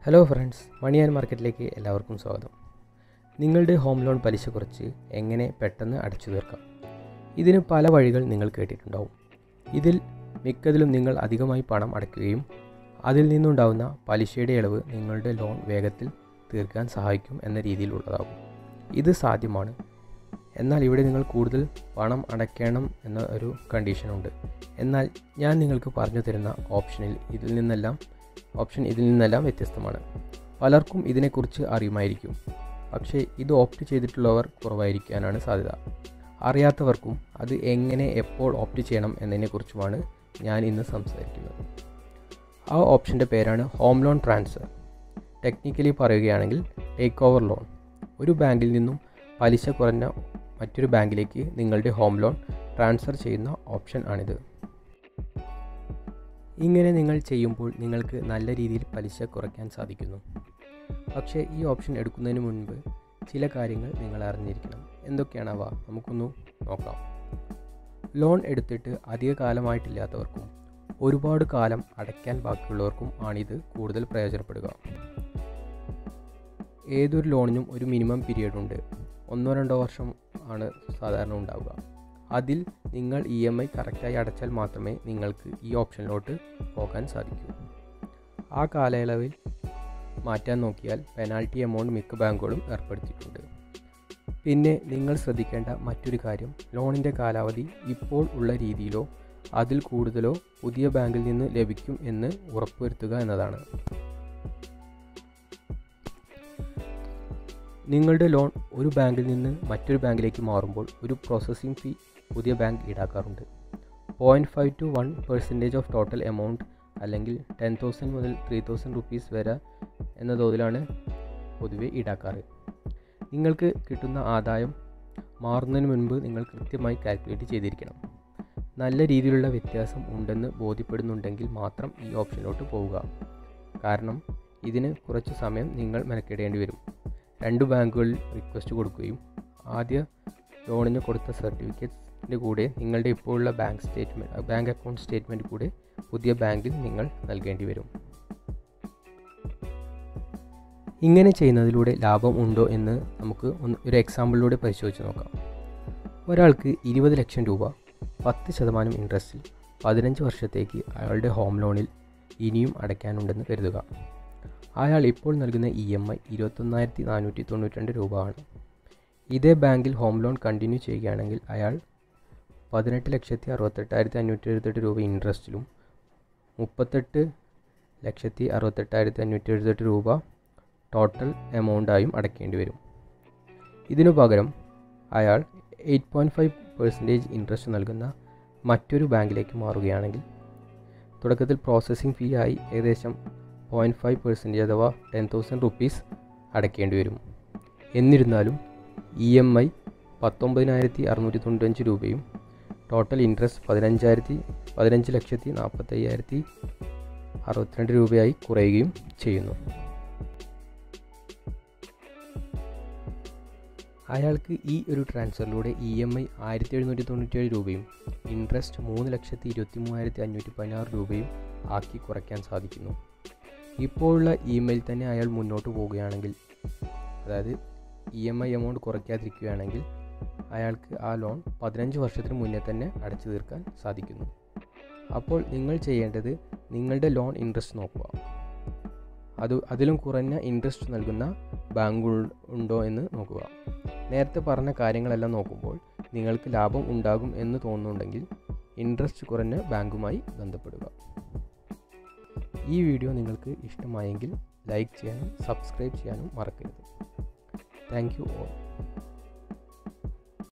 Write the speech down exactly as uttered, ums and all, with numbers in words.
Hello friends, money and മാർക്കറ്റിലേക്ക് എല്ലാവർക്കും സ്വാഗതം. നിങ്ങളുടെ ഹോം ലോൺ പലിശ കുറച്ച് എങ്ങനെ പെട്ടെന്ന് അടച്ചു തീർക്കാം? ഇതിന് പല വഴികൾ നിങ്ങൾ കേട്ടിട്ടുണ്ടാവും. ഇതിൽ മിക്കതിലും നിങ്ങൾ അധികമായി പണം അടയ്ക്കുകയും അതിൽ നിന്നുണ്ടാവുന്ന പലിശയുടെ ഇളവ് നിങ്ങളുടെ ലോൺ വേഗത്തിൽ തീർക്കാൻ സഹായിക്കും എന്ന രീതിയിലുള്ളതാകും. ഇത് സാധ്യമാണ്. എന്നാൽ ഇവിടെ നിങ്ങൾ കൂടുതൽ പണം അടയ്ക്കണം എന്ന ഒരു കണ്ടീഷനുണ്ട്. എന്നാൽ ഞാൻ നിങ്ങൾക്ക് പറഞ്ഞു തരുന്ന ഓപ്ഷനിൽ ഇതിൽ നിന്നെല്ലാം ഓപ്ഷൻ ഇതിൽ നിന്നെല്ലാം വ്യത്യസ്തമാണ്. പലർക്കും ഇതിനെക്കുറിച്ച് അറിയുമായിരിക്കും, പക്ഷേ ഇത് ഓപ്റ്റ് ചെയ്തിട്ടുള്ളവർ കുറവായിരിക്കാനാണ് സാധ്യത. അറിയാത്തവർക്കും അത് എങ്ങനെ എപ്പോൾ ഓപ്റ്റ് ചെയ്യണം എന്നതിനെക്കുറിച്ചുമാണ് ഞാൻ ഇന്ന് സംസാരിക്കുന്നത്. ആ ഓപ്ഷൻ്റെ പേരാണ് ഹോം ലോൺ ട്രാൻസ്ഫർ. ടെക്നിക്കലി പറയുകയാണെങ്കിൽ ടേക്ക് ഓവർ ലോൺ. ഒരു ബാങ്കിൽ നിന്നും പലിശ കുറഞ്ഞ മറ്റൊരു ബാങ്കിലേക്ക് നിങ്ങളുടെ ഹോം ലോൺ ട്രാൻസ്ഫർ ചെയ്യുന്ന ഓപ്ഷൻ ആണിത്. ഇങ്ങനെ നിങ്ങൾ ചെയ്യുമ്പോൾ നിങ്ങൾക്ക് നല്ല രീതിയിൽ പലിശ കുറയ്ക്കാൻ സാധിക്കുന്നു. പക്ഷേ ഈ ഓപ്ഷൻ എടുക്കുന്നതിന് മുൻപ് ചില കാര്യങ്ങൾ നിങ്ങൾ അറിഞ്ഞിരിക്കണം. എന്തൊക്കെയാണവ? നമുക്കൊന്ന് നോക്കാം. ലോൺ എടുത്തിട്ട് അധിക കാലമായിട്ടില്ലാത്തവർക്കും ഒരുപാട് കാലം അടയ്ക്കാൻ ബാക്കിയുള്ളവർക്കും ആണിത് കൂടുതൽ പ്രയോജനപ്പെടുക. ഏതൊരു ലോണിനും ഒരു മിനിമം പീരീഡ് ഉണ്ട്. ഒന്നോ രണ്ടോ വർഷം ആണ് സാധാരണ ഉണ്ടാവുക. അതിൽ നിങ്ങൾ ഇ എം ഐ കറക്റ്റായി അടച്ചാൽ മാത്രമേ നിങ്ങൾക്ക് ഈ ഓപ്ഷനിലോട്ട് പോകാൻ സാധിക്കൂ. ആ കാലയളവിൽ മാറ്റാൻ നോക്കിയാൽ പെനാൽറ്റി എമൗണ്ട് മിക്ക ബാങ്കുകളും ഏർപ്പെടുത്തിയിട്ടുണ്ട്. പിന്നെ നിങ്ങൾ ശ്രദ്ധിക്കേണ്ട മറ്റൊരു കാര്യം, ലോണിൻ്റെ കാലാവധി ഇപ്പോൾ ഉള്ള രീതിയിലോ അതിൽ കൂടുതലോ പുതിയ ബാങ്കിൽ നിന്ന് ലഭിക്കും എന്ന് ഉറപ്പുവരുത്തുക എന്നതാണ്. നിങ്ങളുടെ ലോൺ ഒരു ബാങ്കിൽ നിന്ന് മറ്റൊരു ബാങ്കിലേക്ക് മാറുമ്പോൾ ഒരു പ്രോസസ്സിംഗ് ഫീ പുതിയ ബാങ്ക് ഈടാക്കാറുണ്ട്. Point five to one percentage of total amount, അല്ലെങ്കിൽ ടെൻ തൗസൻഡ് മുതൽ ത്രീ തൗസൻഡ് റുപ്പീസ് വരെ എന്ന തോതിലാണ് പൊതുവെ ഈടാക്കാറ്. നിങ്ങൾക്ക് കിട്ടുന്ന ആദായം മാറുന്നതിന് മുൻപ് നിങ്ങൾ കൃത്യമായി കാൽക്കുലേറ്റ് ചെയ്തിരിക്കണം. നല്ല രീതിയിലുള്ള വ്യത്യാസം ഉണ്ടെന്ന് ബോധ്യപ്പെടുന്നുണ്ടെങ്കിൽ മാത്രം ഈ ഓപ്ഷനിലോട്ട് പോവുക. കാരണം ഇതിന് കുറച്ച് സമയം നിങ്ങൾ മെനക്കെടേണ്ടി വരും. രണ്ട് ബാങ്കുകളിൽ റിക്വസ്റ്റ് കൊടുക്കുകയും ആദ്യ ലോണിന് കൊടുത്ത സർട്ടിഫിക്കറ്റ്സിൻ്റെ കൂടെ നിങ്ങളുടെ ഇപ്പോഴുള്ള bank statement bank account statement കൂടെ പുതിയ ബാങ്കിൽ നിങ്ങൾ നൽകേണ്ടി വരും. ഇങ്ങനെ ചെയ്യുന്നതിലൂടെ ലാഭം ഉണ്ടോ എന്ന് നമുക്ക് ഒരു എക്സാമ്പിളിലൂടെ പരിശോധിച്ച് നോക്കാം. ഒരാൾക്ക് ഇരുപത് ലക്ഷം രൂപ പത്ത് ശതമാനം ഇൻട്രസ്റ്റിൽ പതിനഞ്ച് വർഷത്തേക്ക് അയാളുടെ ഹോം ലോണിൽ ഇനിയും അടയ്ക്കാനുണ്ടെന്ന് കരുതുക. അയാൾ ഇപ്പോൾ നൽകുന്ന ഇ എം ഐ ഇരുപത്തൊന്നായിരത്തി നാനൂറ്റി തൊണ്ണൂറ്റി രണ്ട് രൂപ ആണ്. ഇതേ ബാങ്കിൽ ഹോം ലോൺ കണ്ടിന്യൂ ചെയ്യുകയാണെങ്കിൽ അയാൾ പതിനെട്ട് ലക്ഷത്തി അറുപത്തെട്ടായിരത്തി അഞ്ഞൂറ്റി എഴുപത്തെട്ട് രൂപ ഇൻട്രസ്റ്റിലും മുപ്പത്തെട്ട് ലക്ഷത്തി അറുപത്തെട്ടായിരത്തി അഞ്ഞൂറ്റി എഴുപത്തെട്ട് രൂപ ടോട്ടൽ എമൗണ്ടായും അടയ്ക്കേണ്ടി വരും. ഇതിനു പകരം അയാൾ eight point five percentage interest നൽകുന്ന മറ്റൊരു ബാങ്കിലേക്ക് മാറുകയാണെങ്കിൽ തുടക്കത്തിൽ പ്രോസസ്സിംഗ് ഫീ ആയി ഏകദേശം പോയിൻറ്റ് ഫൈവ് പെർസെൻറ്റേജ് അഥവാ ടെൻ തൗസൻഡ് റുപ്പീസ് അടയ്ക്കേണ്ടി വരും. എന്നിരുന്നാലും ഇ എം ഐ പത്തൊമ്പതിനായിരത്തി അറുന്നൂറ്റി തൊണ്ണൂറ്റഞ്ച് രൂപയും ടോട്ടൽ ഇൻട്രസ്റ്റ് പതിനഞ്ചായിരത്തി പതിനഞ്ച് ലക്ഷത്തി നാൽപ്പത്തയ്യായിരത്തി അറുപത്തിരണ്ട് രൂപയായി കുറയുകയും ചെയ്യുന്നു. അയാൾക്ക് ഈ ഒരു ട്രാൻസ്ഫറിലൂടെ ഇ എം ഐ ആയിരത്തി എഴുന്നൂറ്റി തൊണ്ണൂറ്റേഴ് രൂപയും ഇൻട്രസ്റ്റ് മൂന്ന് ലക്ഷത്തി ഇരുപത്തി മൂവായിരത്തി അഞ്ഞൂറ്റി പതിനാറ് രൂപയും ആക്കി കുറയ്ക്കാൻ സാധിക്കുന്നു. ഇപ്പോഴുള്ള ഇമെയിൽ തന്നെ അയാൾ മുന്നോട്ട് പോവുകയാണെങ്കിൽ, അതായത് ഇ എം ഐ എമൗണ്ട് കുറയ്ക്കാതിരിക്കുകയാണെങ്കിൽ അയാൾക്ക് ആ ലോൺ പതിനഞ്ച് വർഷത്തിന് മുന്നേ തന്നെ അടച്ചു തീർക്കാൻ സാധിക്കുന്നു. അപ്പോൾ നിങ്ങൾ ചെയ്യേണ്ടത് നിങ്ങളുടെ ലോൺ ഇൻട്രസ്റ്റ് നോക്കുക. അത് അതിലും കുറഞ്ഞ ഇൻട്രസ്റ്റ് നൽകുന്ന ബാങ്ക് ഉണ്ടോ എന്ന് നോക്കുക. നേരത്തെ പറഞ്ഞ കാര്യങ്ങളെല്ലാം നോക്കുമ്പോൾ നിങ്ങൾക്ക് ലാഭം ഉണ്ടാകും എന്ന് തോന്നുന്നുണ്ടെങ്കിൽ ഇൻട്രസ്റ്റ് കുറഞ്ഞ ബാങ്കുമായി ബന്ധപ്പെടുക. ഈ വീഡിയോ നിങ്ങൾക്ക് ഇഷ്ടമായെങ്കിൽ ലൈക്ക് ചെയ്യാനും സബ്സ്ക്രൈബ് ചെയ്യാനും മറക്കരുത്. Thank you all.